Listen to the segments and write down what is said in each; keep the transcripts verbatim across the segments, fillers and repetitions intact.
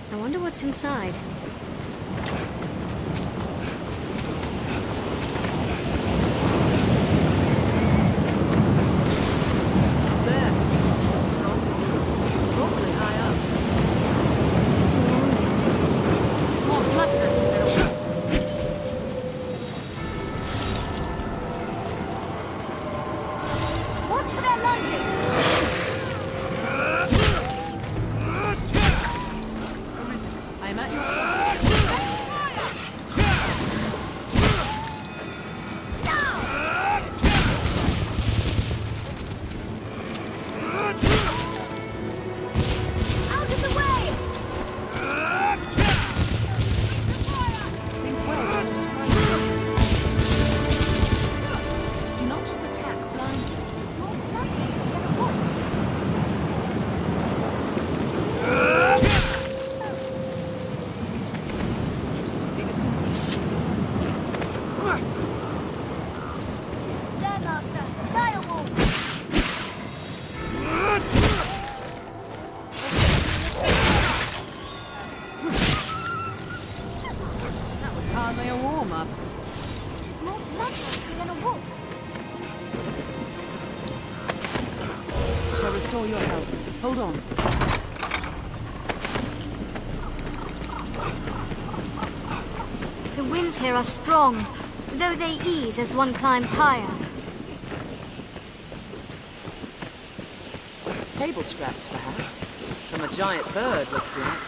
I wonder what's inside. There. It's strong. It's awfully high up. Such a lonely place. It's more bloodthirsty than a wolf. Watch for their lunges! Arisen, I am at your side. Out of the way! Think well when you strike. Do not just attack blindly. Small monkeys can get a wolf. This looks interesting. There, Master. Dire wolf! That was hardly a warm-up. It's more bloodthirsty than a wolf. I shall restore your health. Hold on. The winds here are strong, though they ease as one climbs higher. Table scraps, perhaps. From a giant bird, looks like.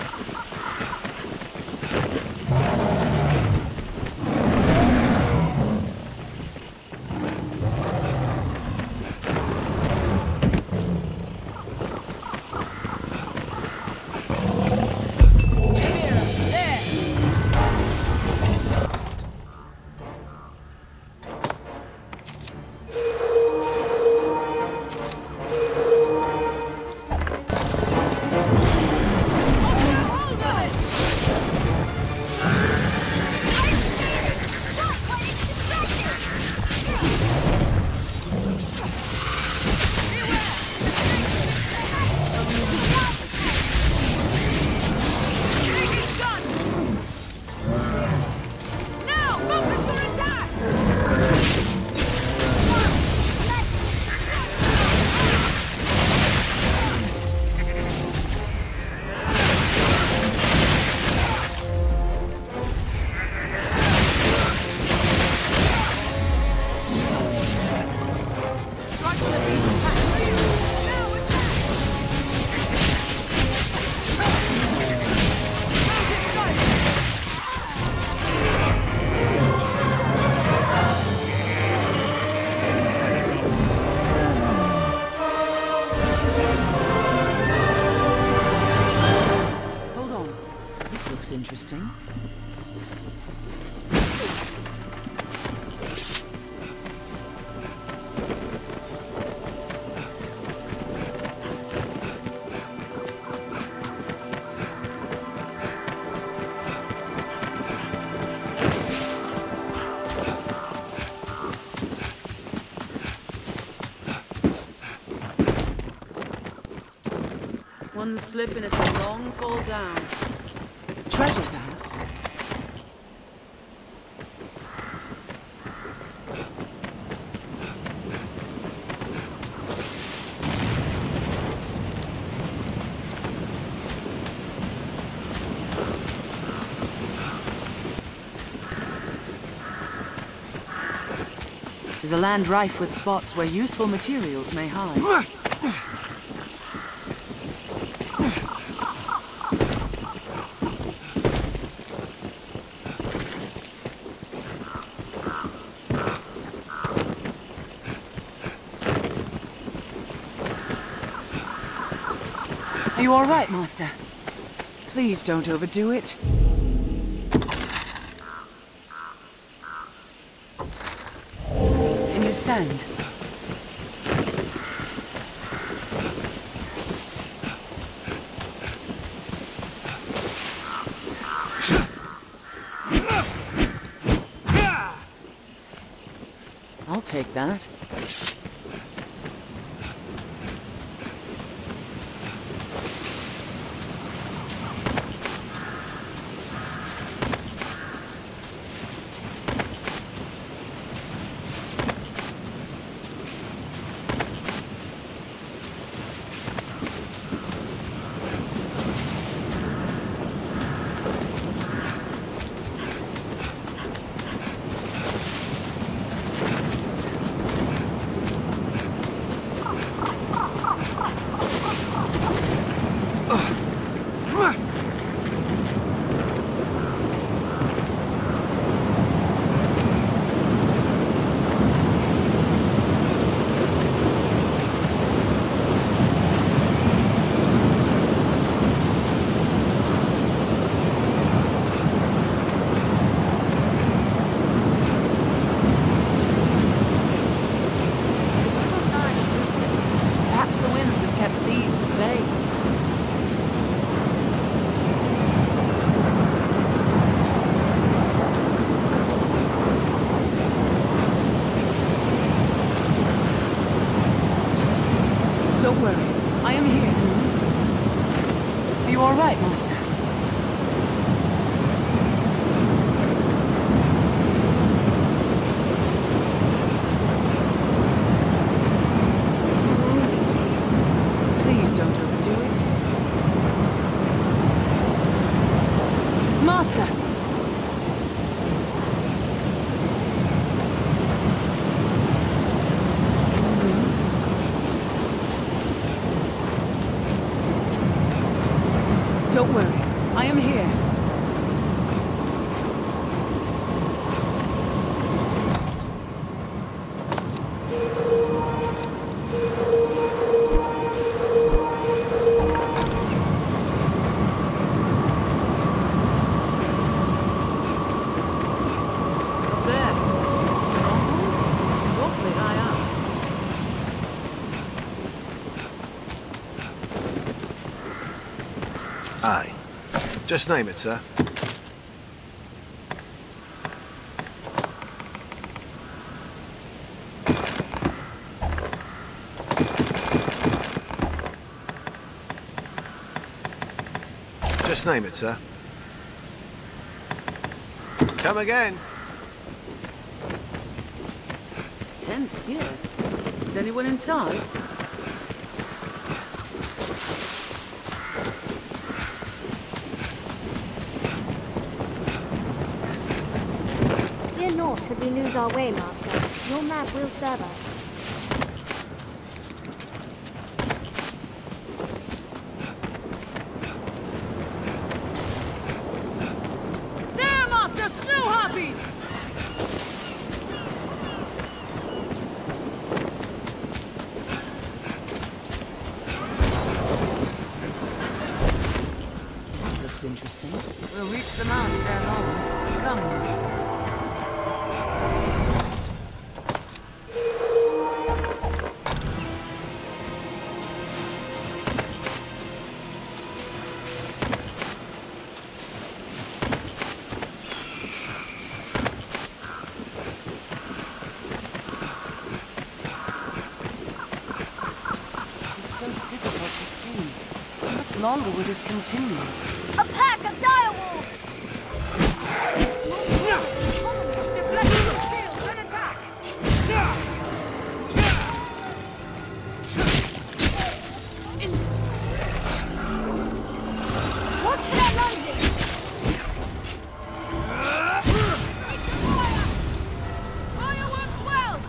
Hold on. This looks interesting. One slip and it's a long fall down. Treasure, perhaps? Tis a land rife with spots where useful materials may hide. Are you all right, Master? Please don't overdo it. Can you stand? I'll take that. Master. Such a lonely place. Please don't overdo it. Master! Can you move? Don't worry, I am here. There. Stronghold? It's awfully high up. Aye. Just name it, sir. Just name it, sir. Come again. Tent here. Is anyone inside? Fear not should we lose our way, Master. Your map will serve us. There, Master! Snow harpies! This looks interesting. We'll reach the mounts ere long. Come, Master. It's so difficult to see. How much longer will this continue? A pack of direwolves! Watch for their lunges! Fire works well!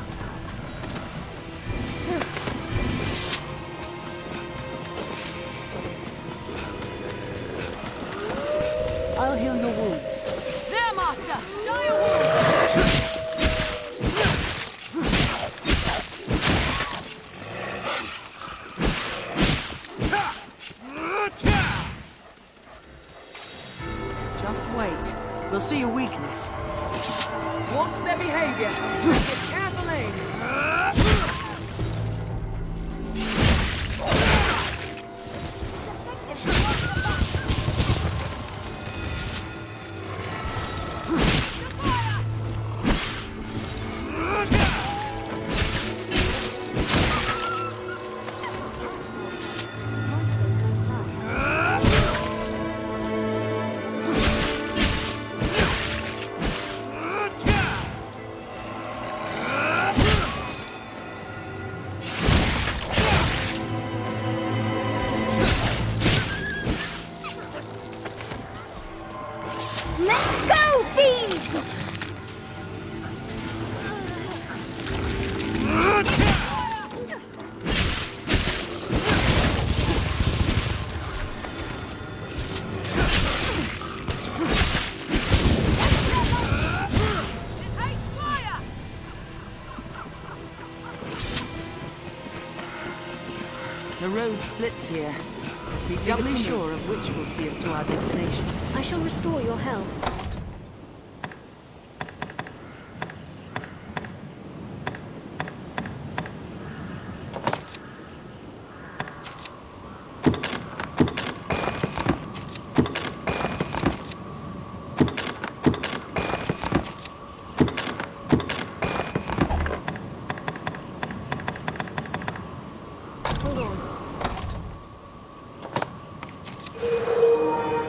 I'll heal your wounds. There, Master! Dire wolves! Just wait. We'll see your weakness. What's their behavior? Take careful aim. Monsters most high. Let go, fiend! The road splits here. Be doubly sure of which will see us to our destination. I shall restore your health. Hold on.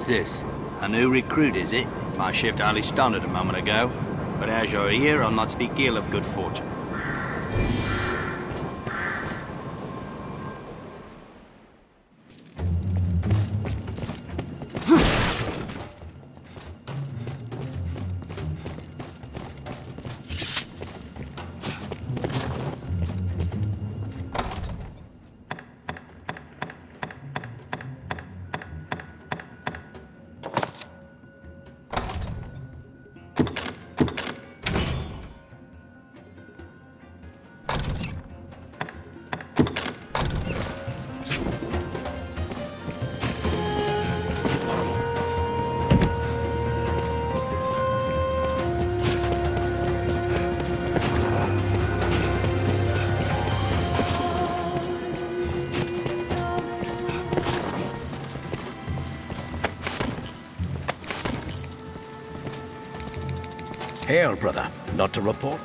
this? A new recruit, is it? My shift only started a moment ago. But as you're here, I'll not speak ill of good fortune. Hail, brother. Not to report?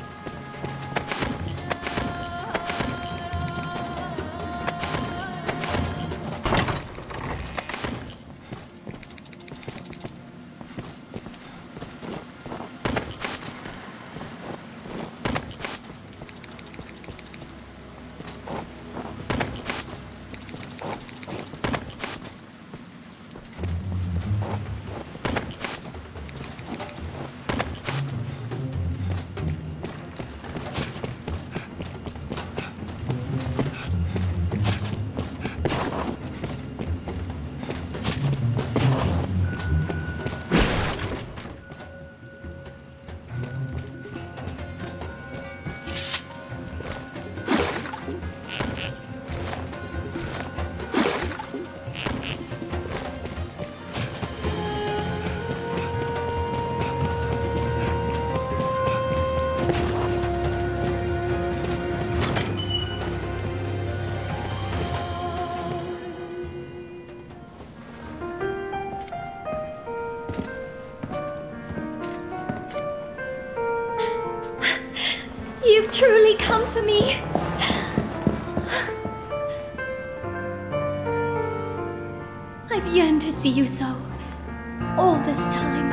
You've truly come for me. I've yearned to see you so, all this time.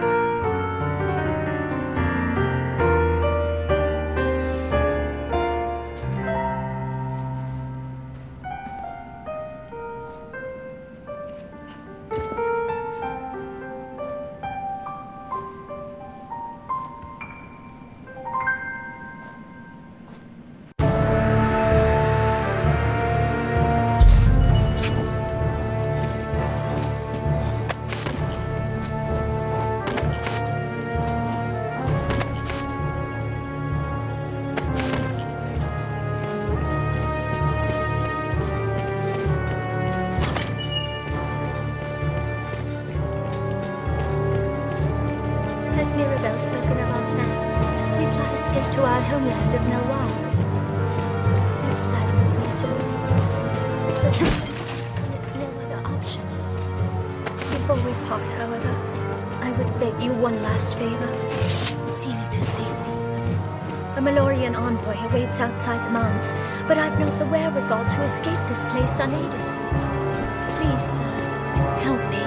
Has Mirabelle spoken of our plans? We plot escape to our homeland of Melwar. It saddens me to leave you, Rosalie, but sometimes it's no other option. Before we part, however, I would beg you one last favor. See me to safety. A Malorian envoy awaits outside the Mons, but I've not the wherewithal to escape this place unaided. Please, sir, help me.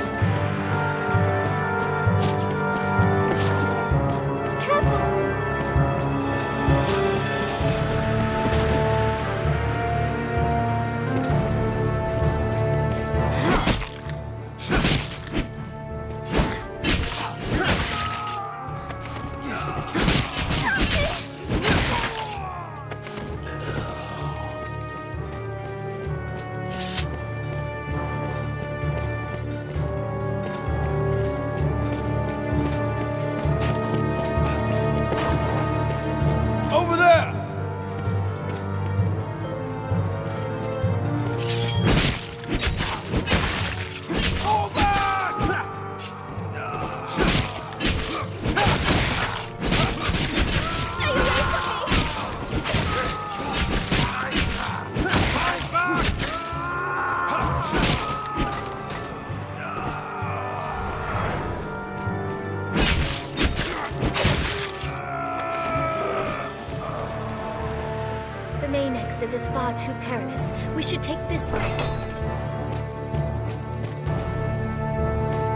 The main exit is far too perilous. We should take this way.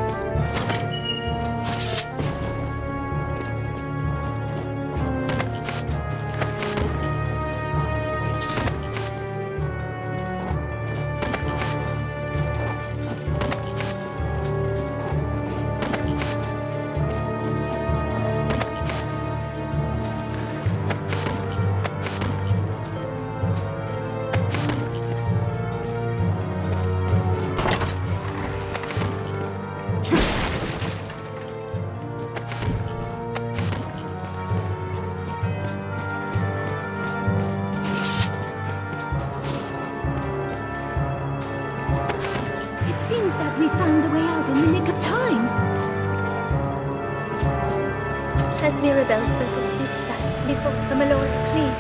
Has Mirabelle spoken outside before the Malora, please?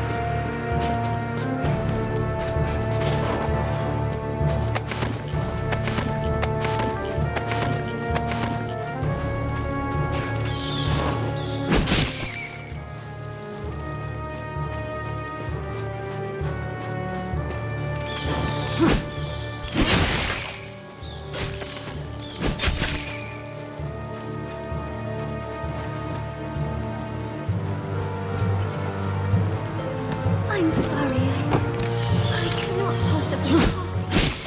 I'm sorry, I... I cannot possibly cross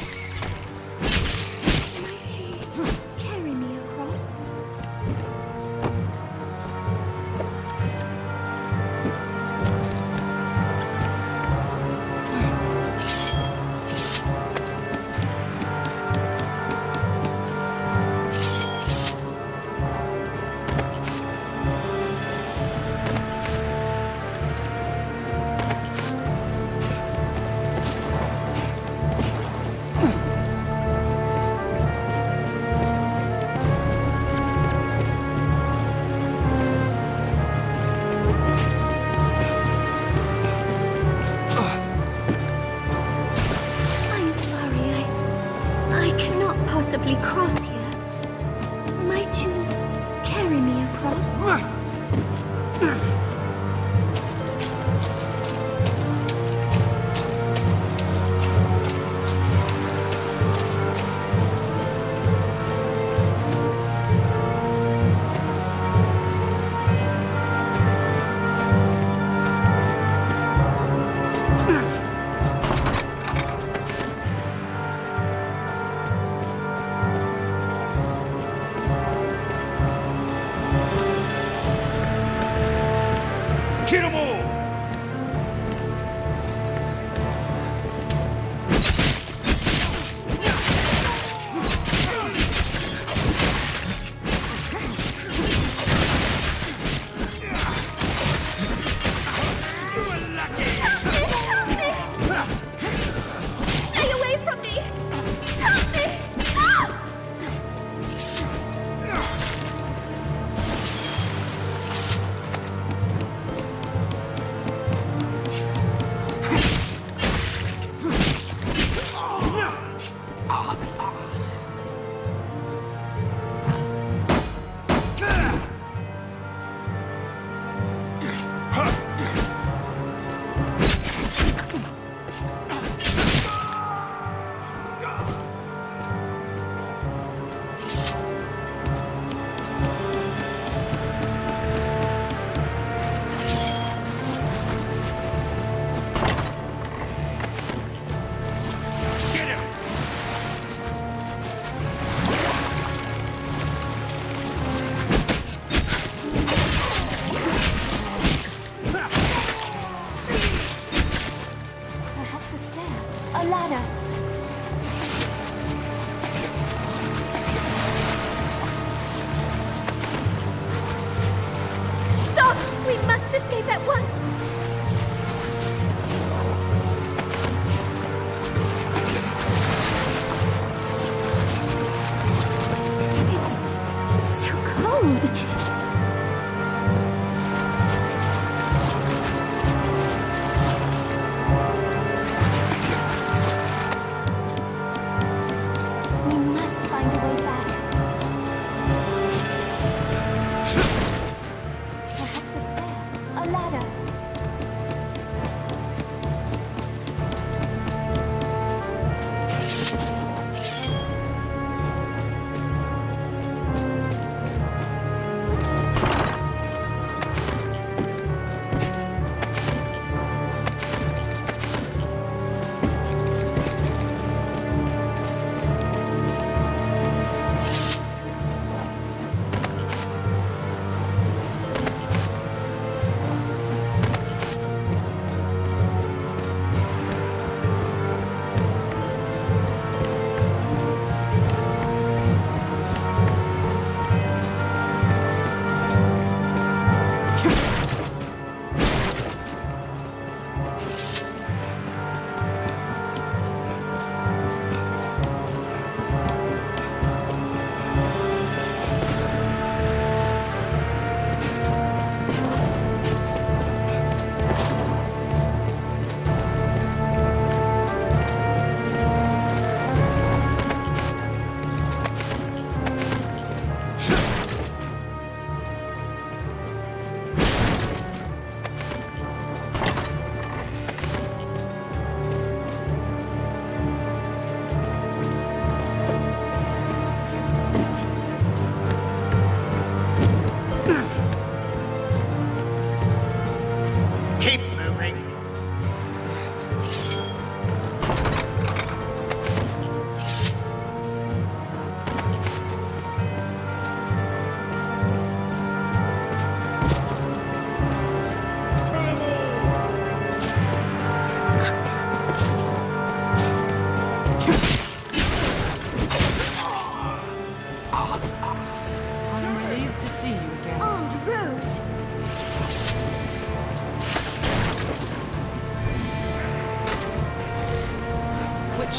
you. Might you carry me across? Possibly cross here. Might you carry me across? Escape at once! It's so cold. We must find a way back. Perhaps a stair, a ladder.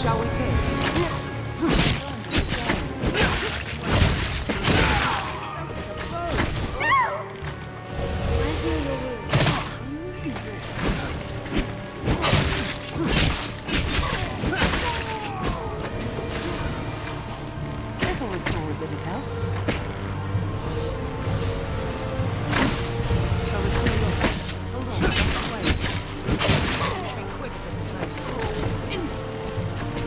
shall we take? This'll restore a bit of health. Shall restore your health. Hold on, just wait. Be quick at this place. Insolence.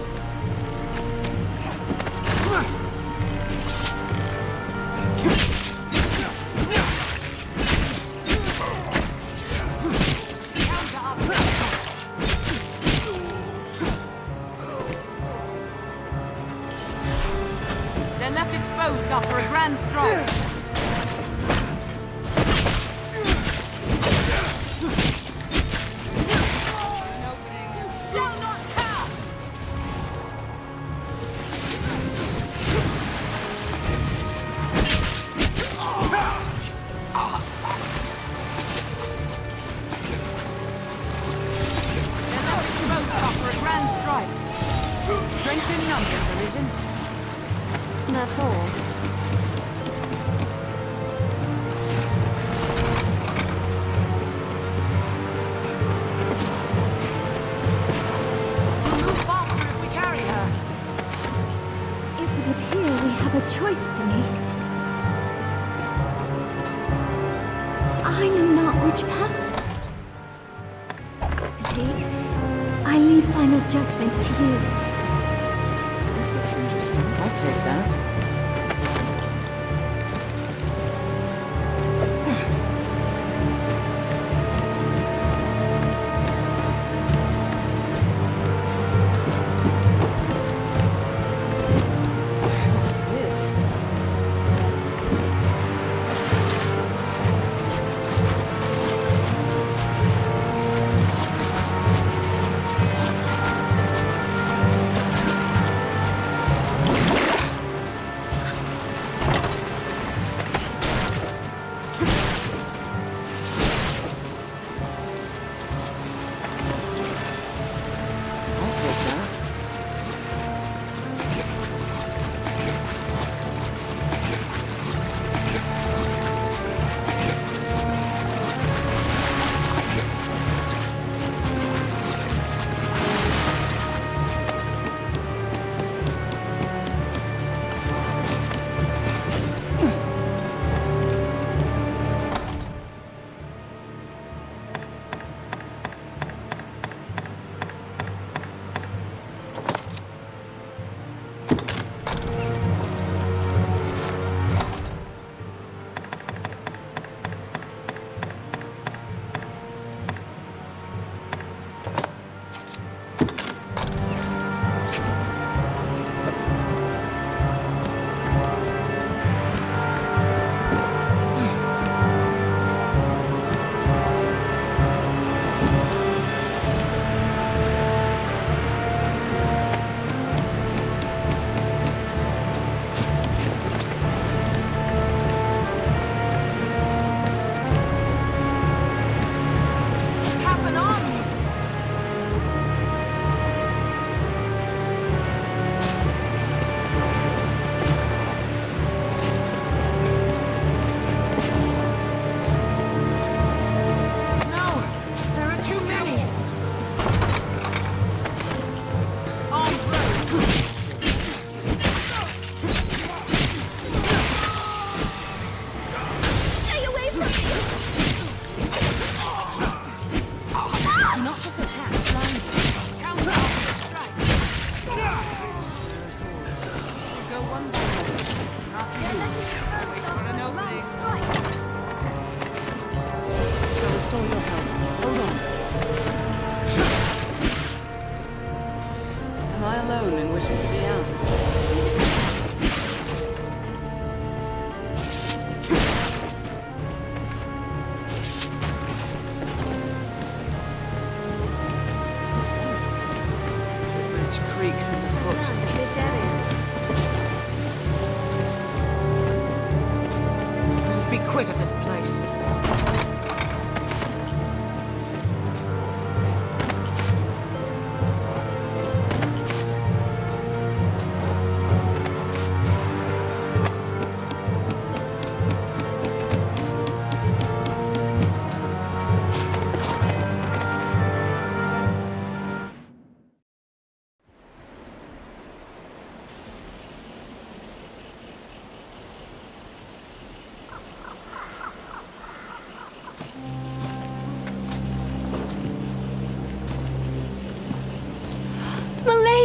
They're left exposed after a grand strike. Shall not cast! They're left exposed after a grand strike. Strength in numbers, Elysian. That's all. We'll move faster if we carry her. It would appear we have a choice to make. I know not which path to take. I leave final judgment to you. This looks interesting. I'll take that. What's this? I'll take that. What's happened on me? No, there are too many. Arms raised. Stay away from me! Do not just attack blindly. Counter strike. We'll go one by one. After you. Wait for an opening. Shall restore your health. Hold on. Am I alone in wishing to be out of this place? What's that? The bridge creaks underfoot. Is this area? Let us be quit of this place.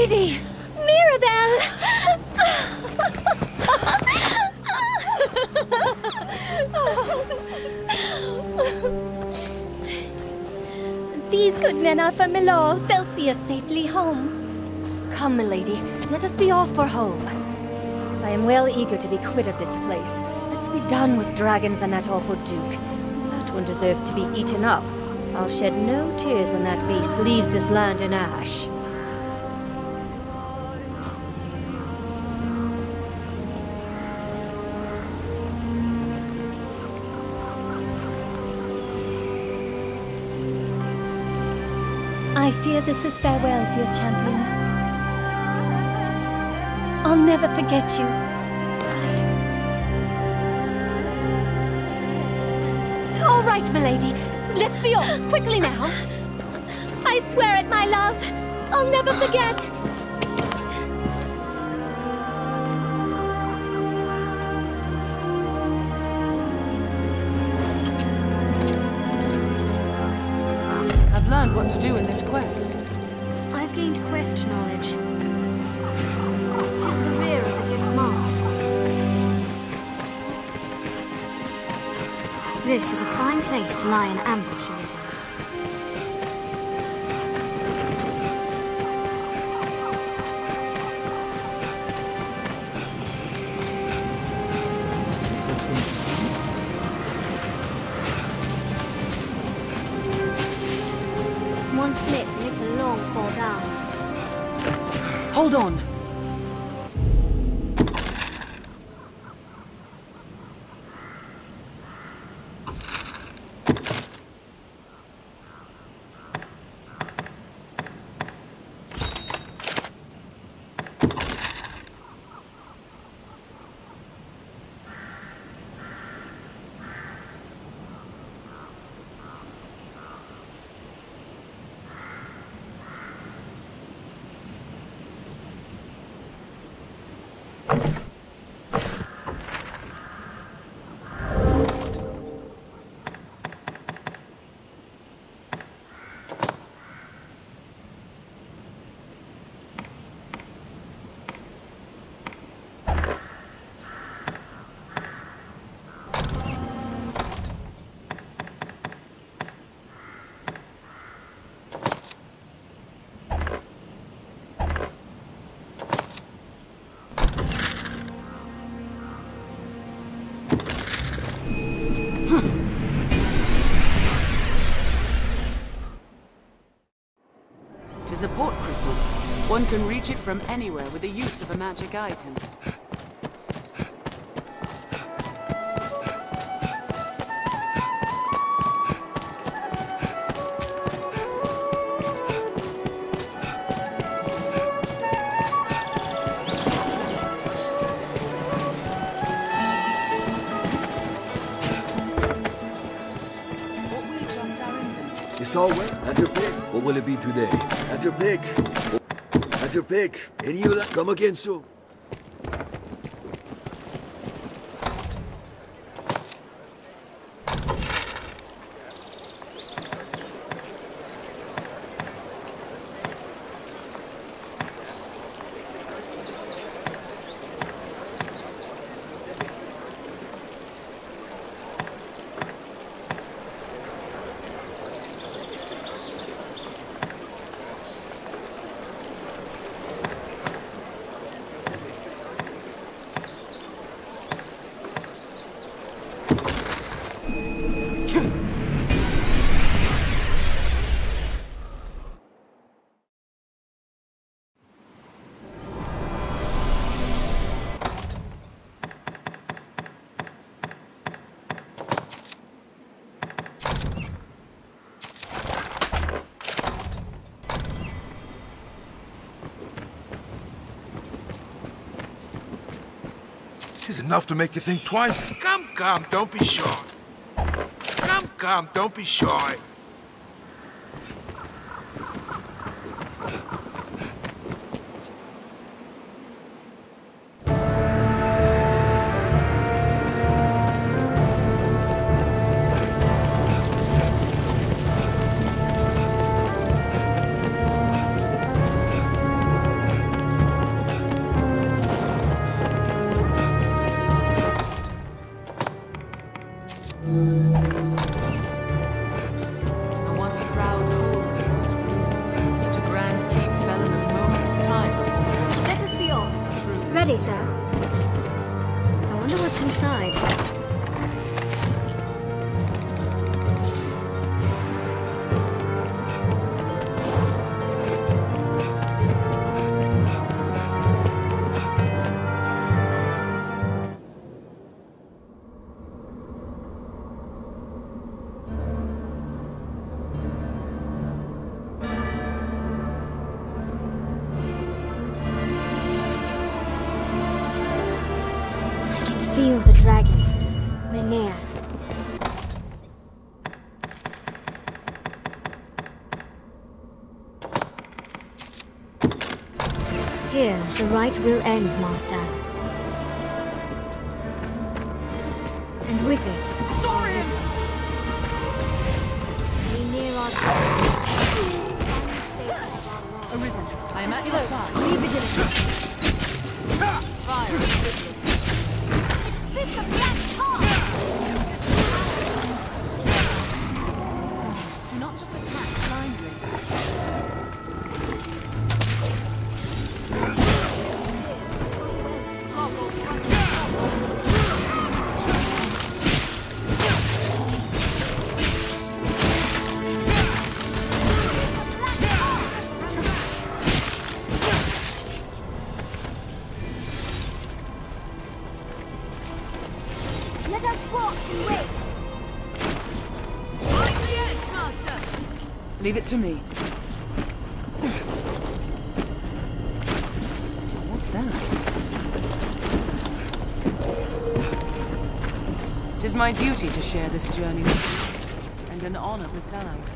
lady! Mirabelle! These good men are from Milor. They'll see us safely home. Come, milady, let us be off for home. I am well eager to be quit of this place. Let's be done with dragons and that awful duke. That one deserves to be eaten up. I'll shed no tears when that beast leaves this land in ash. I fear this is farewell, dear champion. I'll never forget you. All right, milady. Let's be off, quickly now. I swear it, my love. I'll never forget. I've learned what to do in this quest. I've gained quest knowledge. It is the rear of the Duke's mast. This is a fine place to lie in ambush, Elizabeth. This looks interesting. One slip makes a long fall down. Hold on! It is a port crystal. One can reach it from anywhere with the use of a magic item. What will adjust our inventory? It's all well. Have your pick. What will it be today? Have your pick. Have your pick. Any you like? Come again soon. It's enough to make you think twice. Come, come, don't be shy. Come, come, don't be shy. The once proud hall was ruined. Such a grand keep fell in a moment's time before Let us be off. true. Ready, sir. I wonder what's inside. Feel the dragon. We're near. Here, the rite will end, Master. And with it... Sorry! We near our... Arisen, I am at your side. Leave it in. Fire is witless. It's a black tar! Do not just attack blindly. Let us walk and wait. Find the edge, Master! Leave it to me. What's that? It is my duty to share this journey with you, and an honor besides.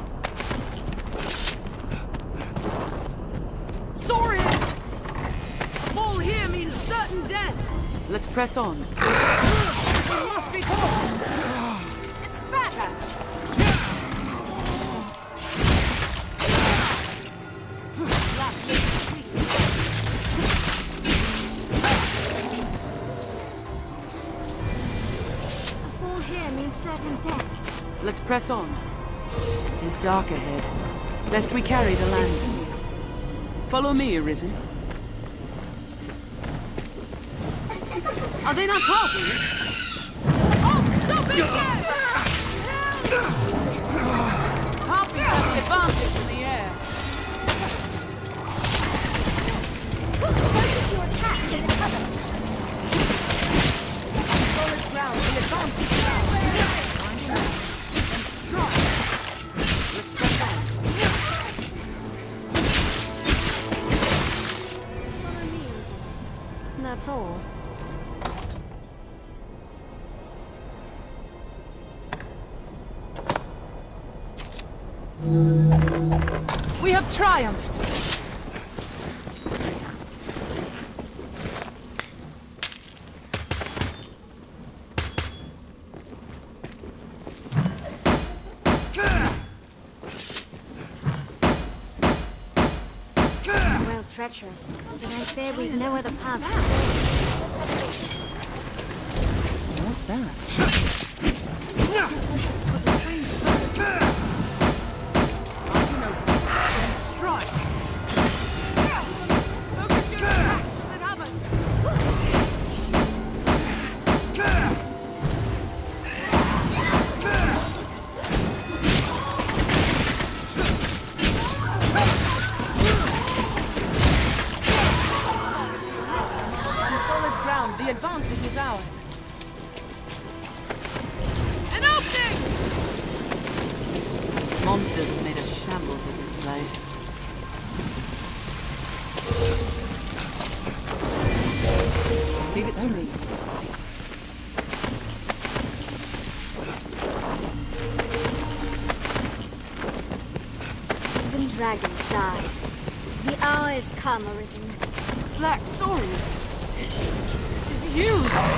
Sorry! A fall here means certain death! Let's press on. We must be cautious! It spat at us! A fall here means certain death. Let's press on. It is dark ahead. Best we carry the lantern. Follow me, Arisen. Are they not harpies? Oh, stop it! Harpies have the advantage in the air. Focus your attacks as it covers. Solid ground, the advantage now. And strike. Let's press on. Follow me, Arisen. That's all. We have triumphed! Well, treacherous. But I fear we've no other paths. What's that? Strike! Focus your attacks at others! On solid ground, the advantage is ours. An opening! Monsters have made a shambles of this place. Leave it to me. Even dragons die. The hour is come, Arisen. Black Saurian. It is you!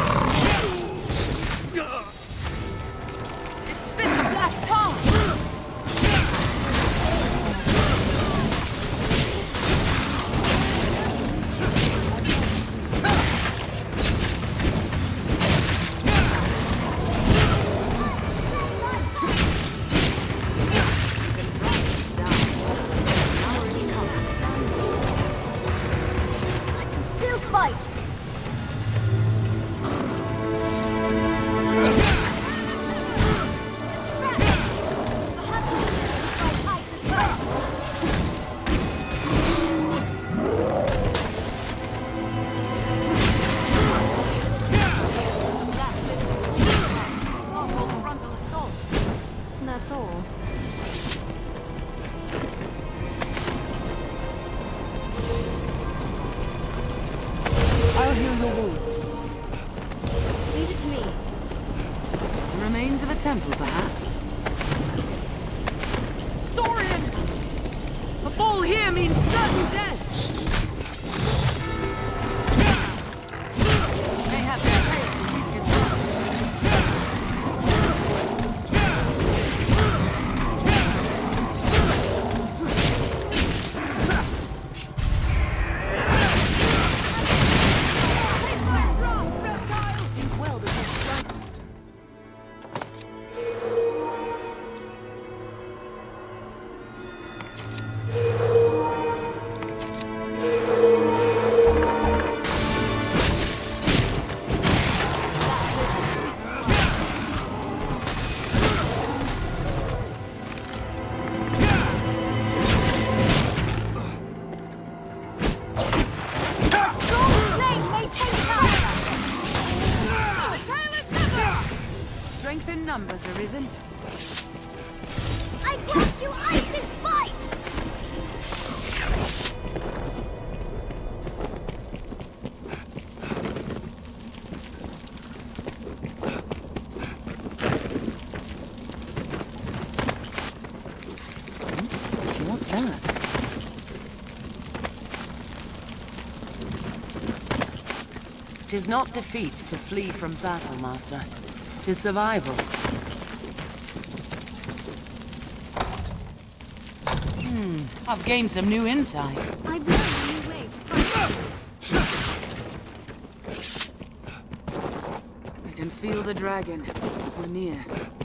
It spits a black tongue! that's all. I'll heal your wounds. Leave it to me. The remains of a temple, perhaps? Saurian! A fall here means certain death! May have their trails to reach his Strength in numbers arisen. I grant you Ice's bite! What's that? Tis not defeat to flee from battle, Master. Tis survival. Hmm, I've gained some new insight. I've learned a new way to fight. I can feel the dragon. We're near.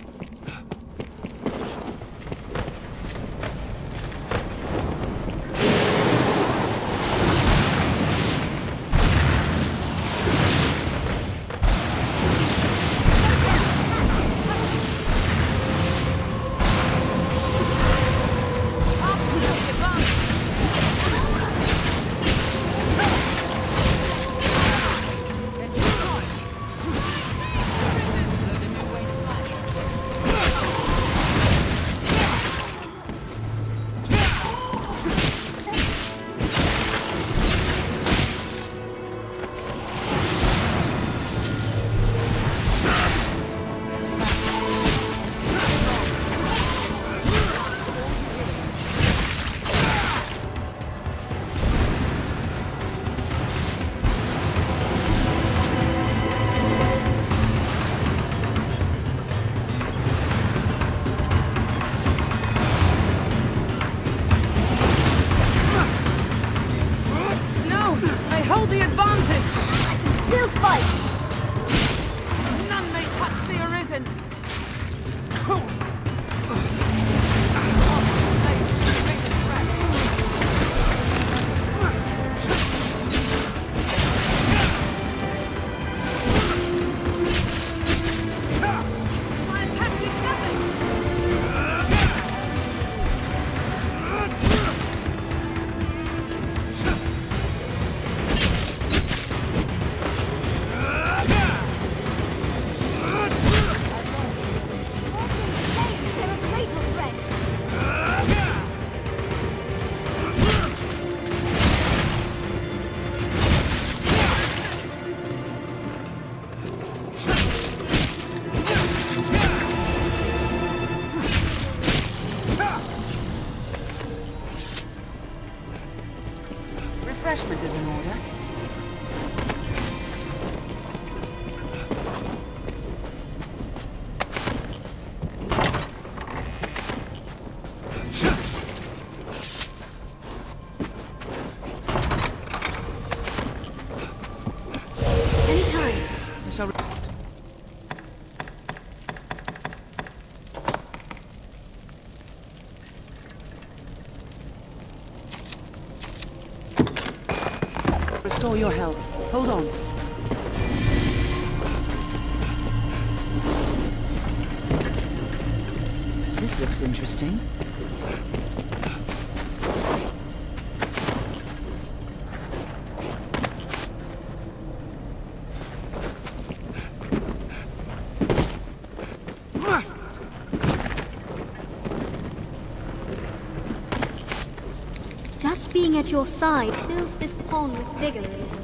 Refreshment is in order. Anytime. I shall. Restore your health. Hold on. This looks interesting. being at your side fills this pond with vigor, Elizabeth.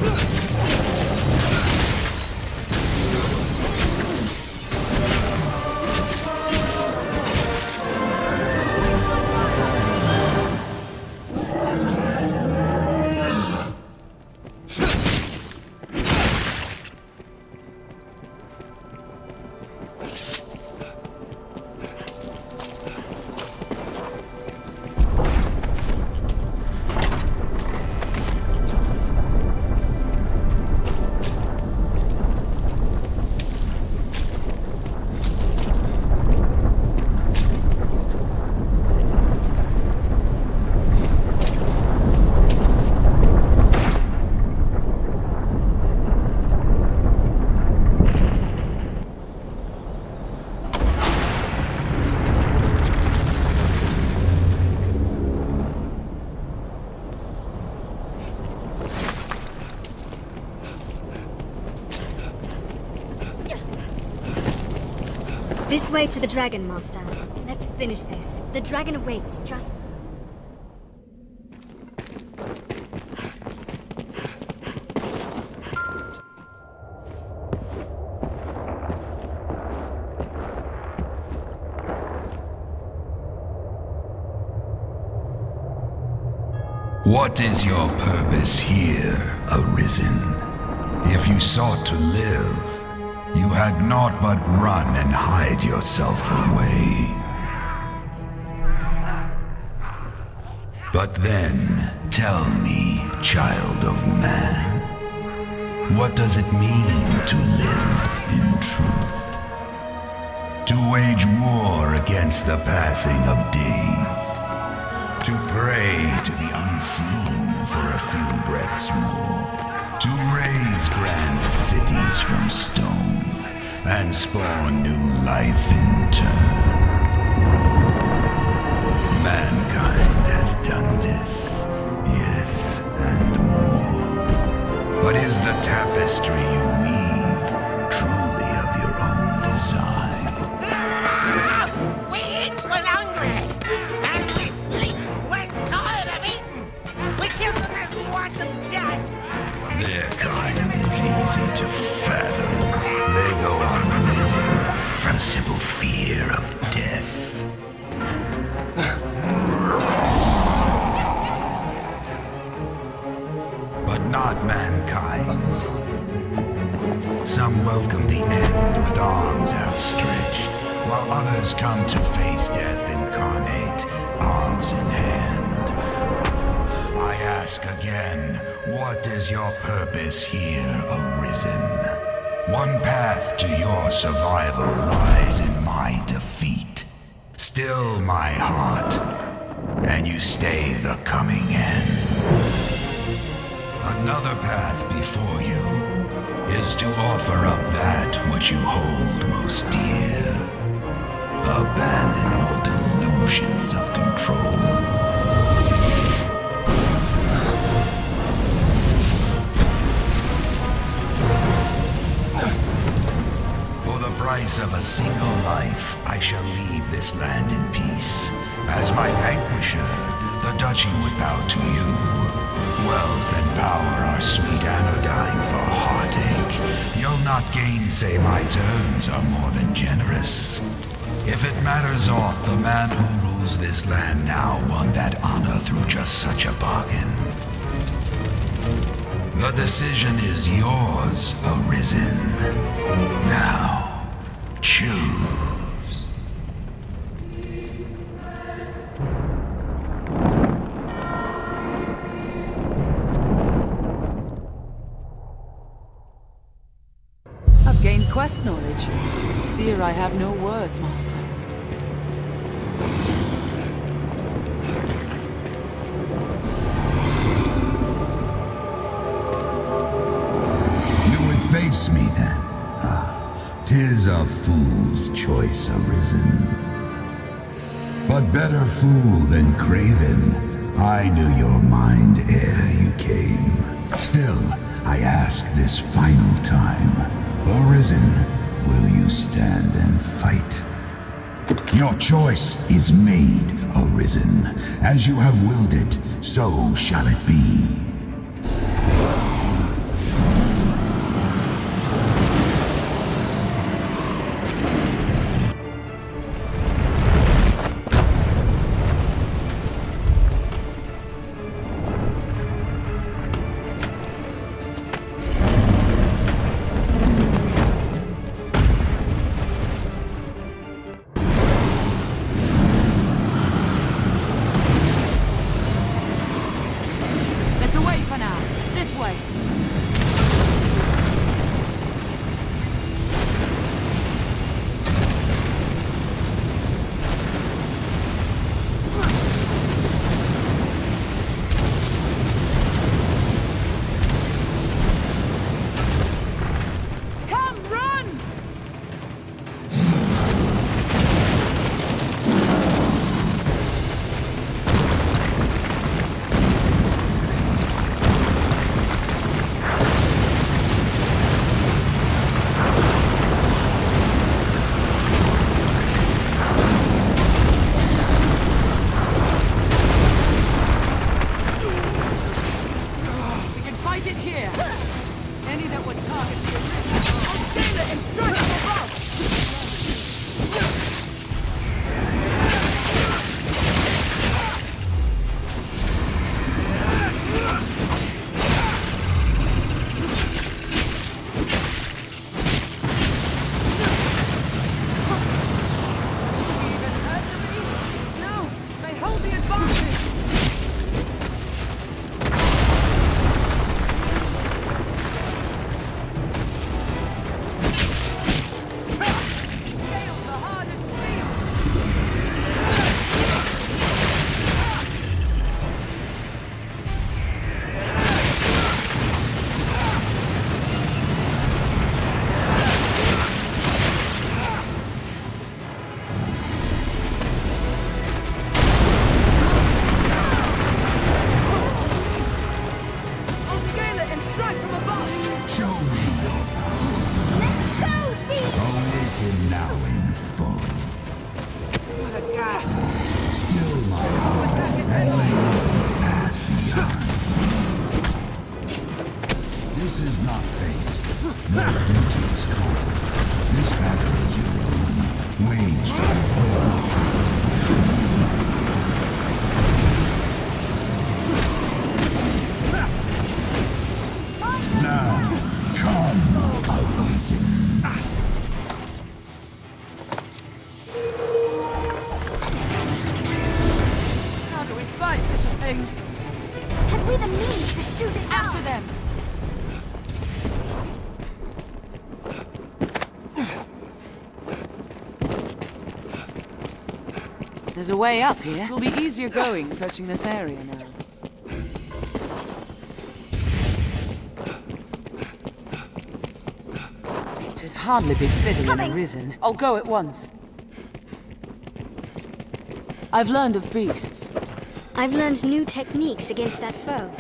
This way to the Dragon, Master. Let's finish this. The dragon awaits just... What is your purpose here, Arisen? If you sought to live, you had naught but run and hide yourself away. But then, tell me, child of man, what does it mean to live in truth? To wage war against the passing of days, to pray to the unseen for a few breaths more, to raise grand cities from stone and spawn new life in turn. Mankind has done this, yes, and more. But is the tapestry you weave truly of your own design? Ah! We eat when hungry, and we sleep when tired of eating. We kill them as we want them dead. Their kind is easy to fathom. They go on living from simple fear of death. But not mankind. Some welcome the end with arms outstretched, while others come to face death incarnate, arms in hand. I ask again, what is your purpose here, Arisen? One path to your survival lies in my defeat. Still my heart, and you stay the coming end. Another path before you is to offer up that which you hold most dear. Abandon all delusions of control. Price of a single life, I shall leave this land in peace. As my vanquisher, the duchy would bow to you. Wealth and power are sweet anodyne for heartache. You'll not gainsay my terms are more than generous. If it matters aught, the man who rules this land now won that honor through just such a bargain. The decision is yours, Arisen. Now, choose. I've gained quest knowledge. Fear I have no words, Master. You would face me then? 'Tis a fool's choice, Arisen. But better fool than craven, I knew your mind ere you came. Still, I ask this final time, Arisen, will you stand and fight? Your choice is made, Arisen. As you have willed it, so shall it be. This way. Had we the means to shoot it down? After them! There's a way up here. It'll be easier going searching this area now. It is hardly befitting an Arisen. I'll go at once. I've learned of beasts. I've learned new techniques against that foe.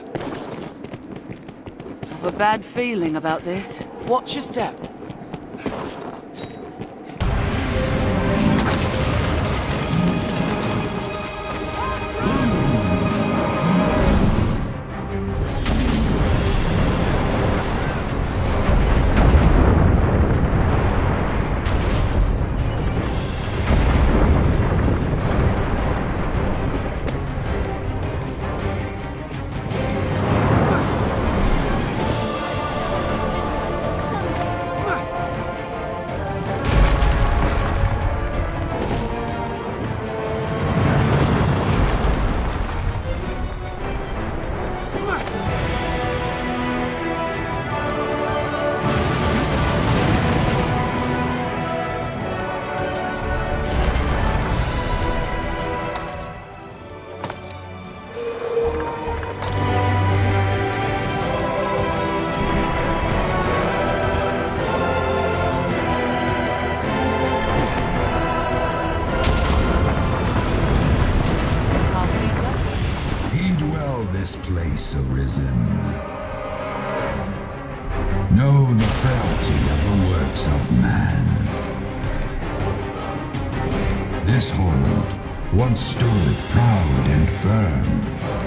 I've a bad feeling about this. Watch your step. Arisen. Know the frailty of the works of man. This hold once stood proud and firm.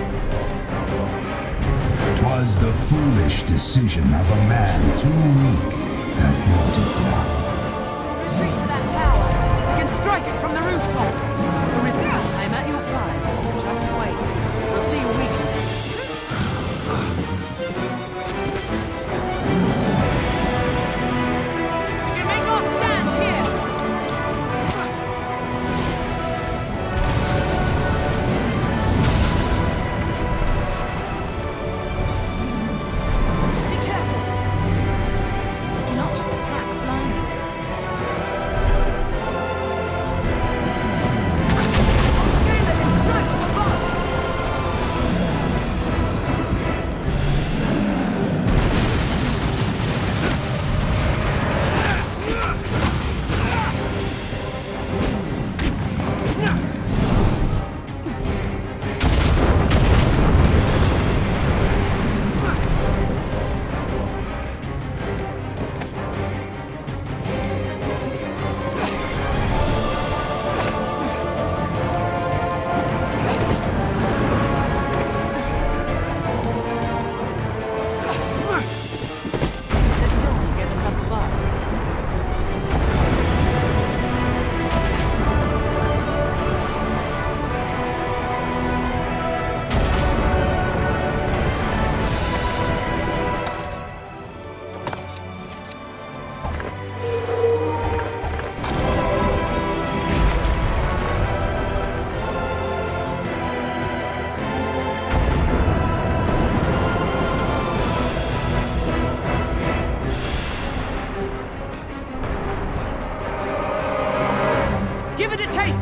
'Twas the foolish decision of a man too weak that brought it down. Retreat to that tower. We can strike it from the rooftop. Arisen, I'm at your side. Just wait. We'll see your weakness.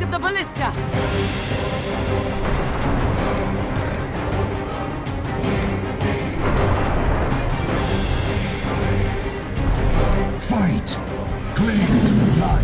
rest of the ballista! Fight! Cling to life!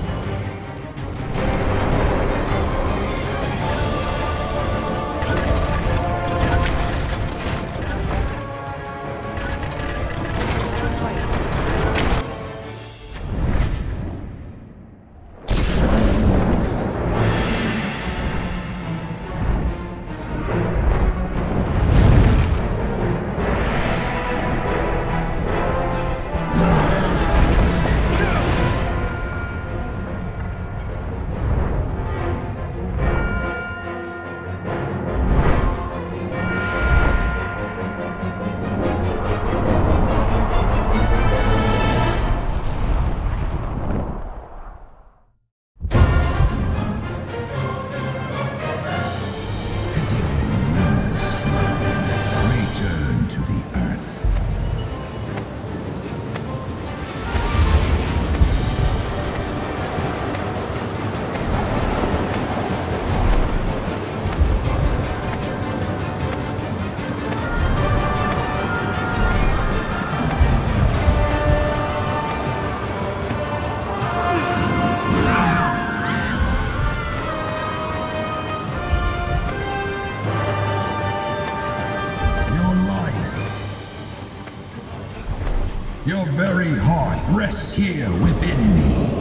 Your very heart rests here within me.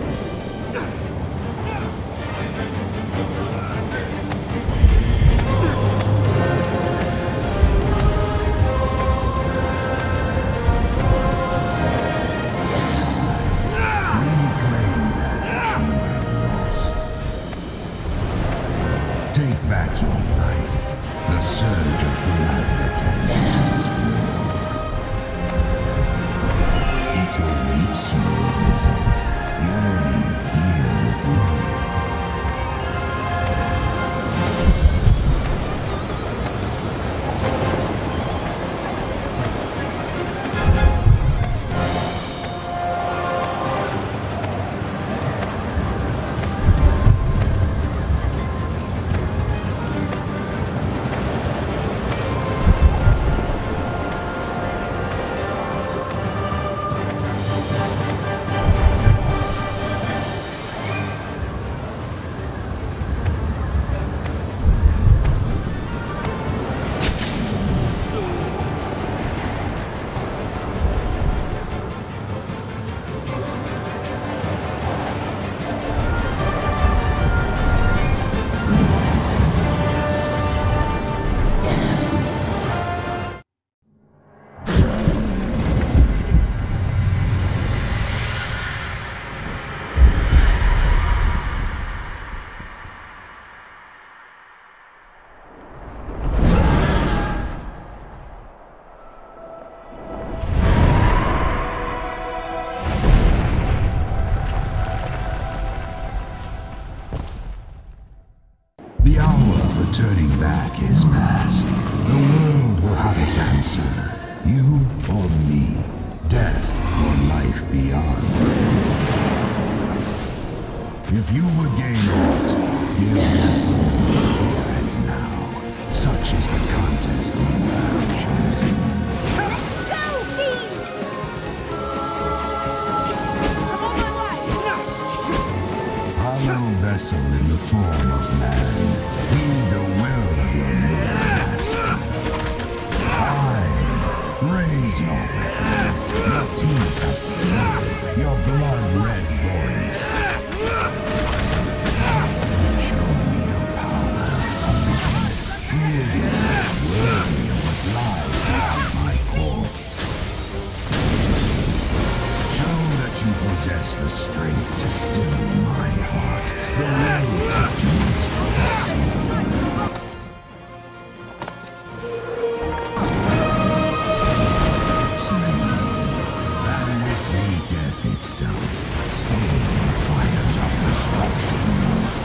Reclaim that you have lost. Take back your life, the surge of blood that tears into this world. It awaits you, Risen, yearning here within me. The hour for turning back is past. The world will have its answer. You or me. Death or life beyond. If you would gain aught, give your all here and now. Such is the contest you have chosen. Go, fiend! Hollow vessel in the form of man. Heed the will of your new master. I raise your weapon, your teeth of steel, your blood-red voice. Show me your power, Arisen. Fierce, worthy of what lies behind my corpse. Show that you possess the strength to still my heart, the will to do it, the sea. Slay me, and with me death itself, staying the fires of destruction.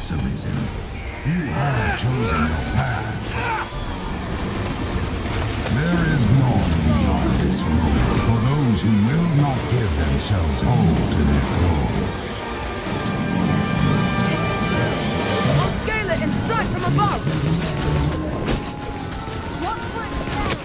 has arisen. You have chosen your path. There is none beyond this moment for those who will not give themselves over to their cause. I'll scale it and strike from above! Watch for its spells.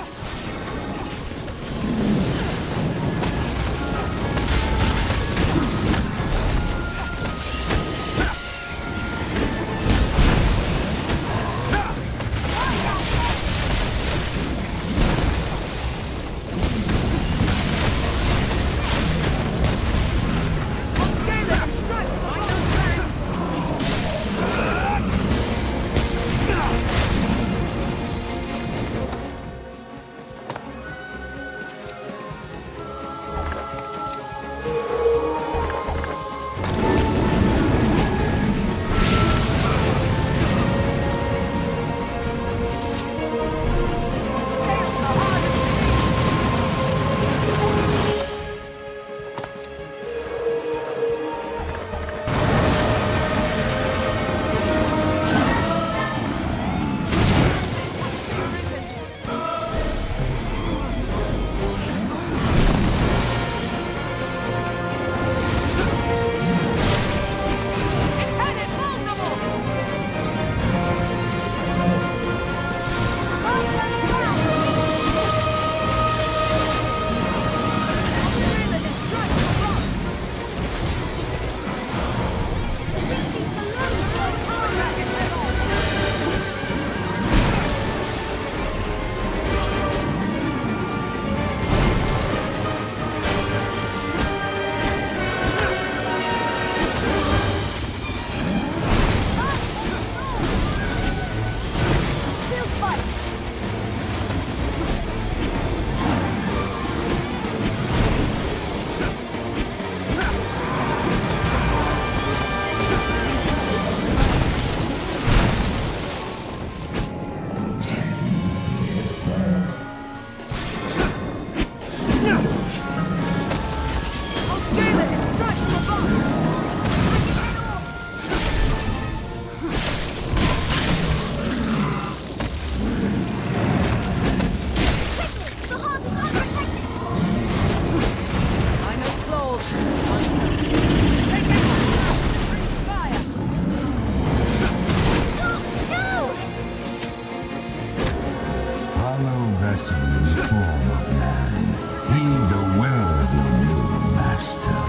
vessel in the form of man. Heed the will of your new master.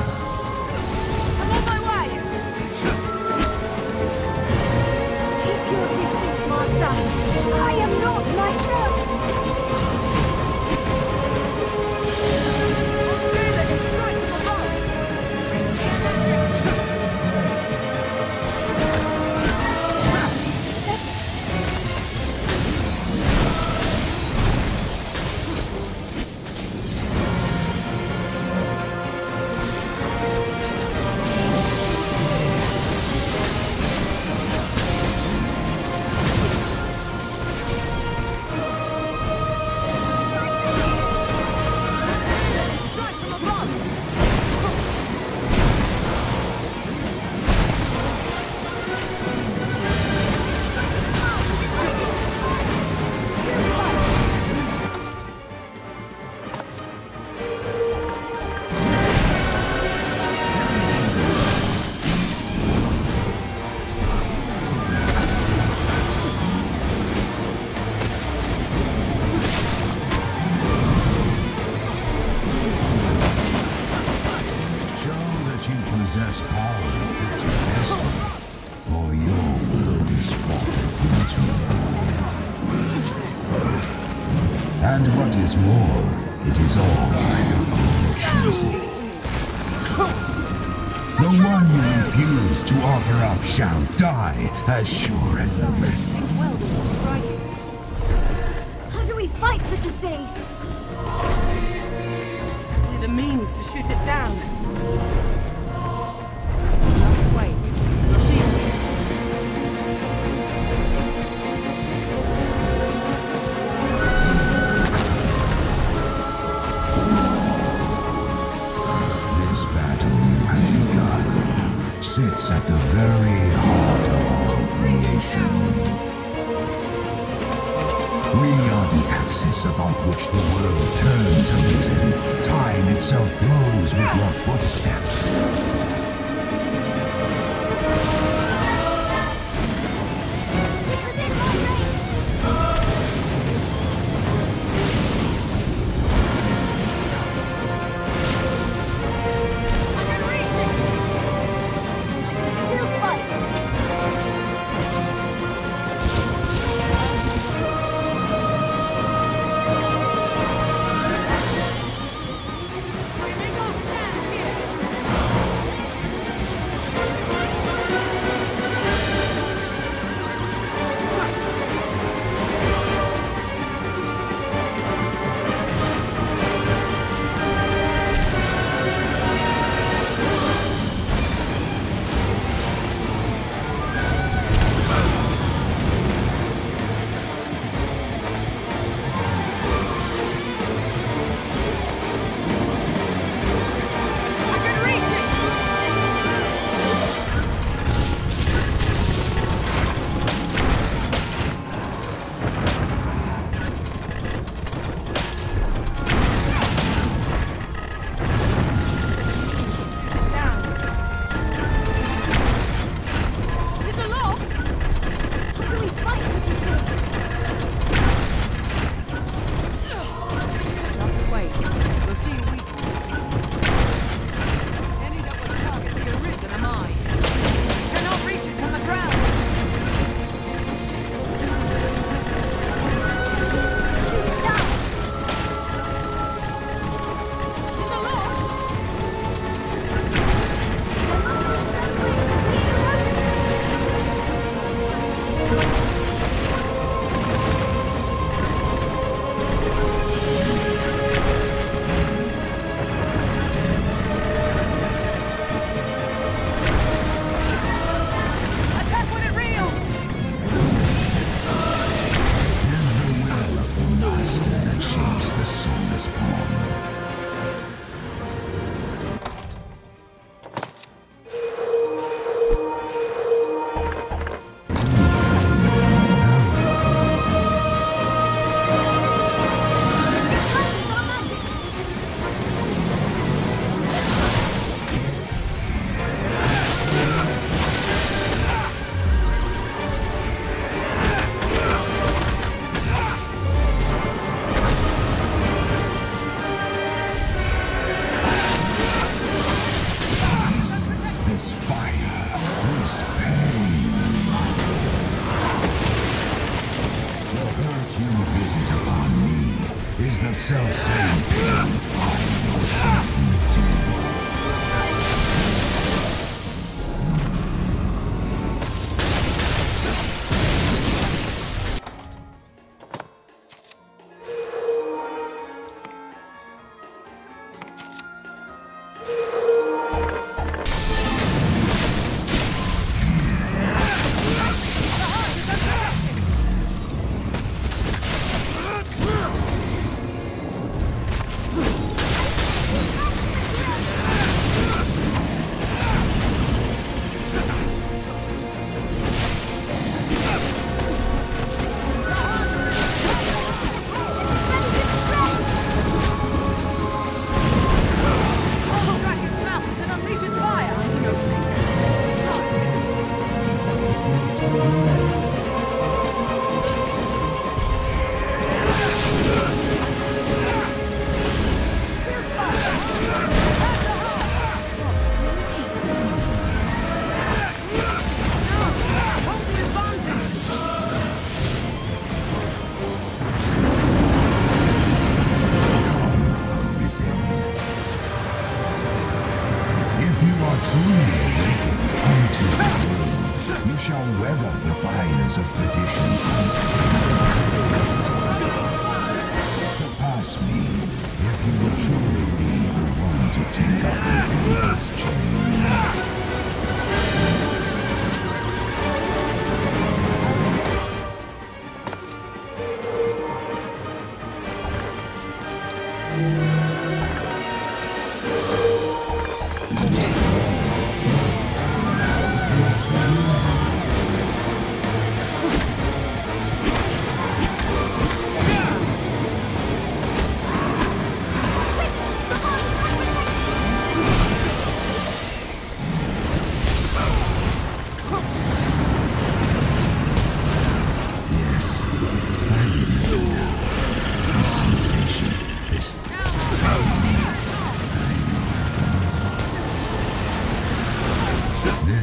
I'm on my way! Keep your distance, Master. I am not myself. I'll scale it and strike from above! Possess power fit to destiny, or your will is fallen into mine. And what is more, it is all by your own choosing. The one you refuse to offer up shall die as sure as the rest. Well before striking. How do we fight such a thing? Only the means to shoot it down. Just wait. We'll see if it is. This battle you have begun sits at the very heart of creation. We are the axis about which the world turns, Arisen. Time itself flows with your footsteps.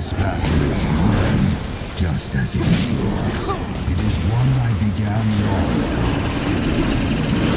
This battle is mine, just as it is yours. It is one I began long ago.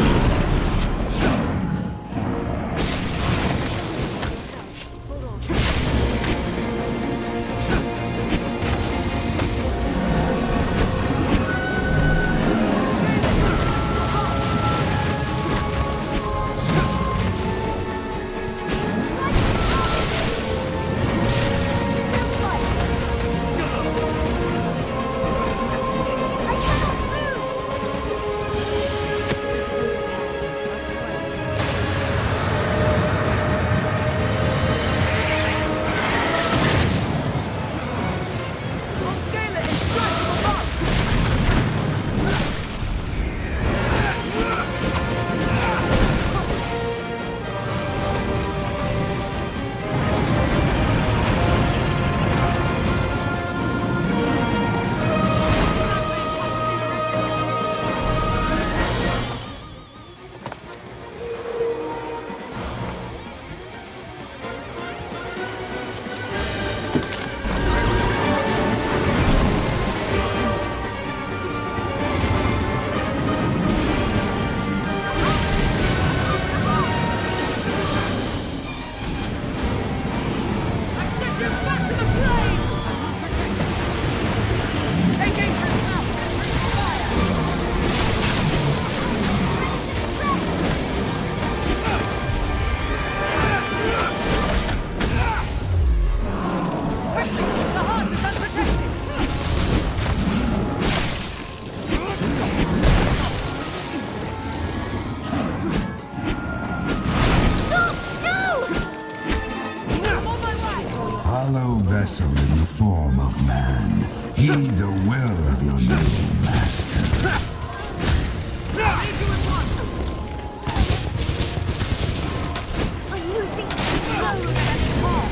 Vessel in the form of man. Heed the will of your new master. I'm losing control.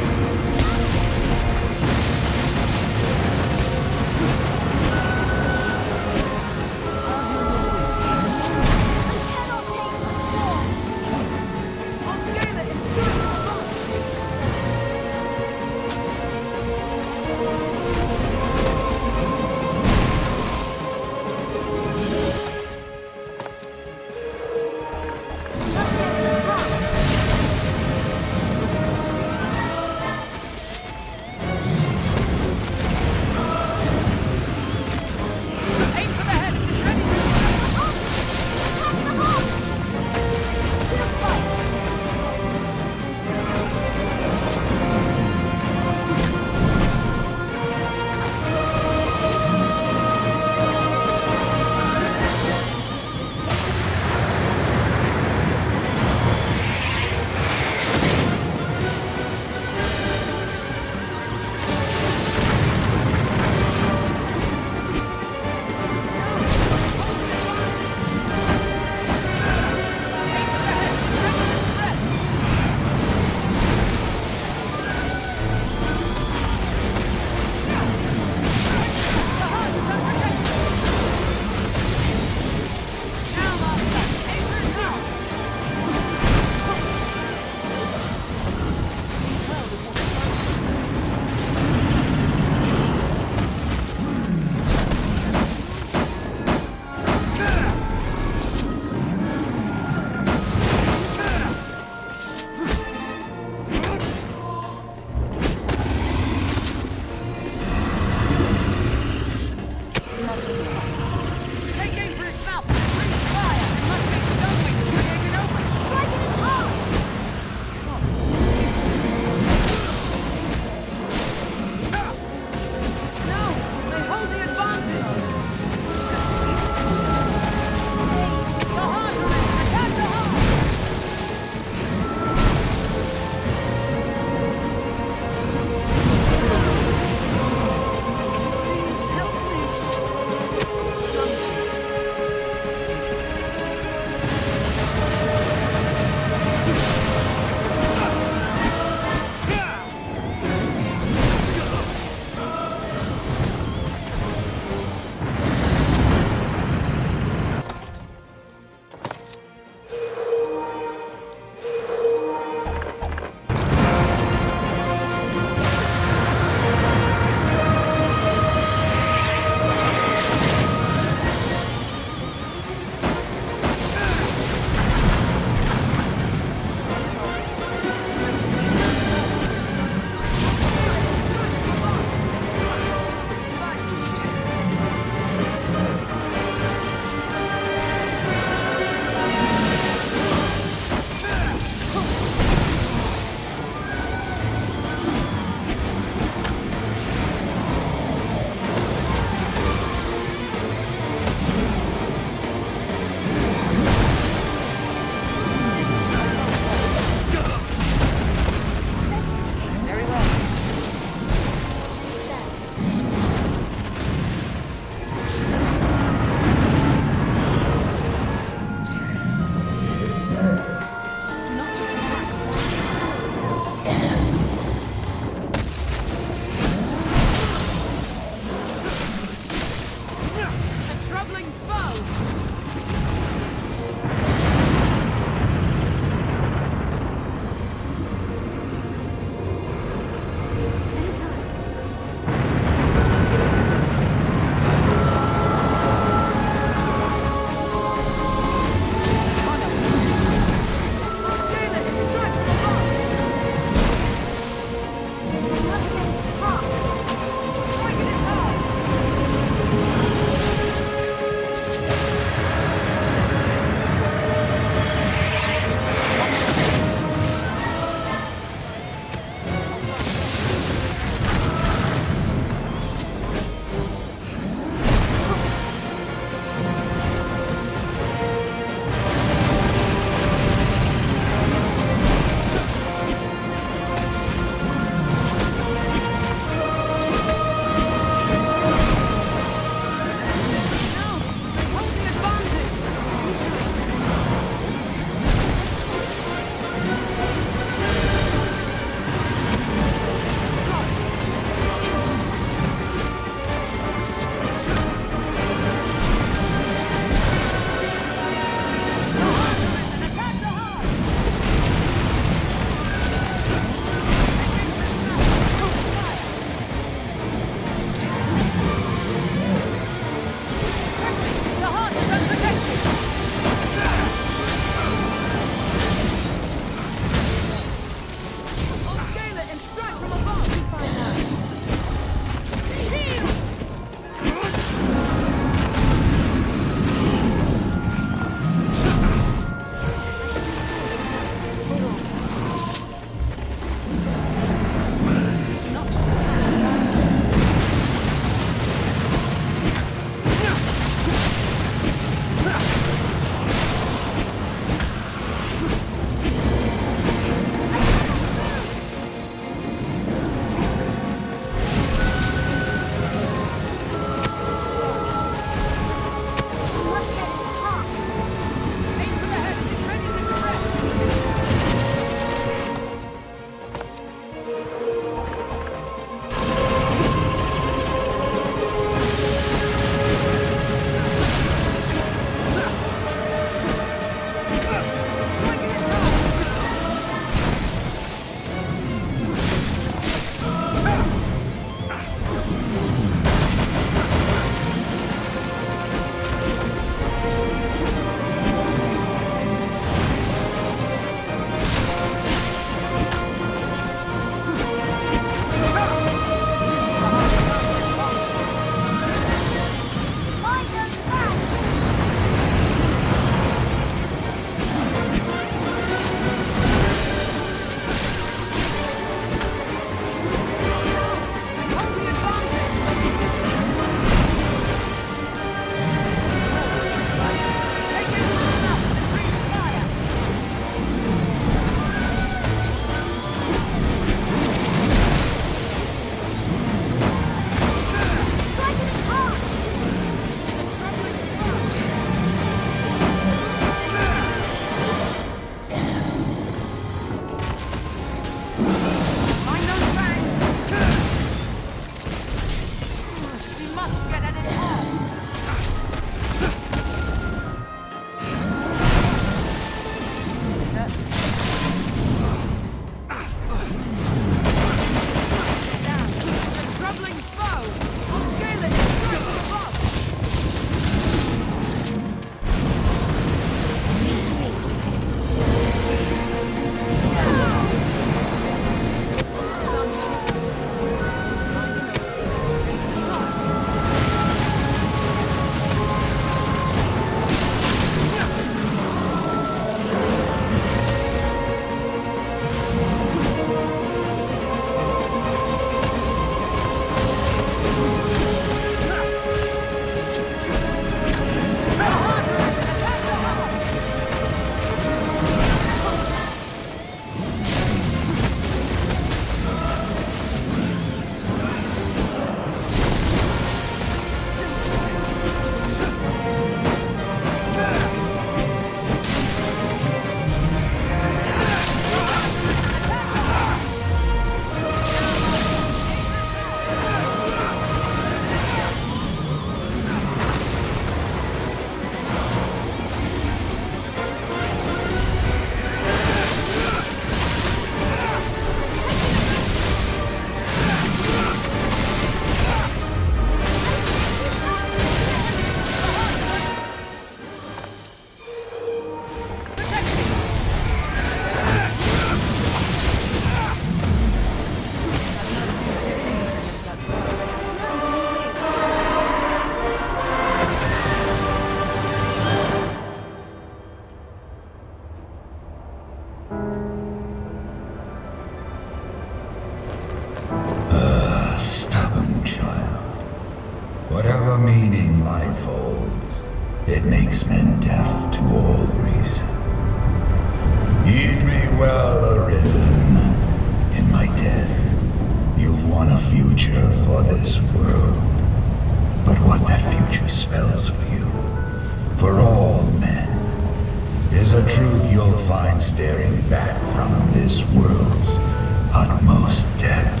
your meaning life holds. It makes men deaf to all reason. Heed me well, Arisen. In my death, you've won a future for this world. But what that future spells for you, for all men, is a truth you'll find staring back from this world's utmost depth.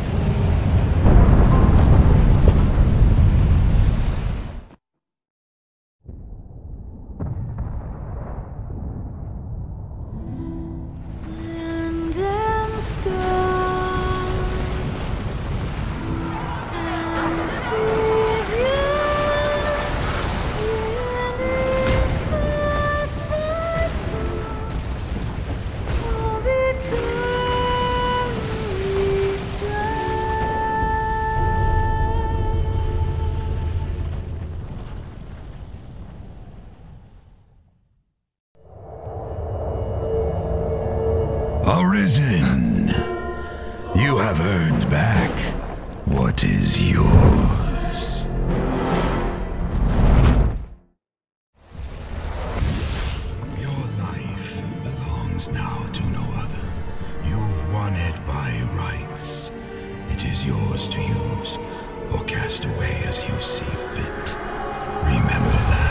Arisen, you have earned back what is yours. Your life belongs now to no other. You've won it by rights. It is yours to use or cast away as you see fit. Remember that.